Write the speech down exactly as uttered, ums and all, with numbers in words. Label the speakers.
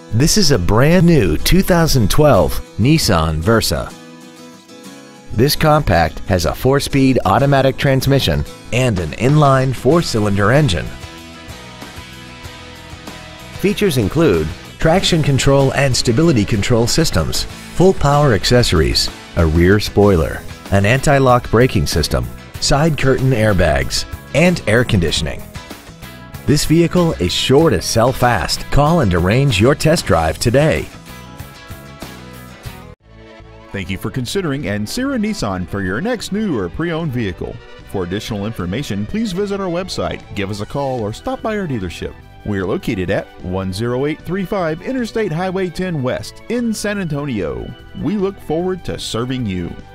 Speaker 1: This is a brand new two thousand twelve Nissan Versa. This compact has a four-speed automatic transmission and an inline four-cylinder engine. Features include traction control and stability control systems, full power accessories, a rear spoiler, an anti-lock braking system, side curtain airbags, and air conditioning. This vehicle is sure to sell fast. Call and arrange your test drive today.
Speaker 2: Thank you for considering Ancira Nissan for your next new or pre-owned vehicle. For additional information, please visit our website, give us a call, or stop by our dealership. We are located at one oh eight three five Interstate Highway ten West in San Antonio. We look forward to serving you.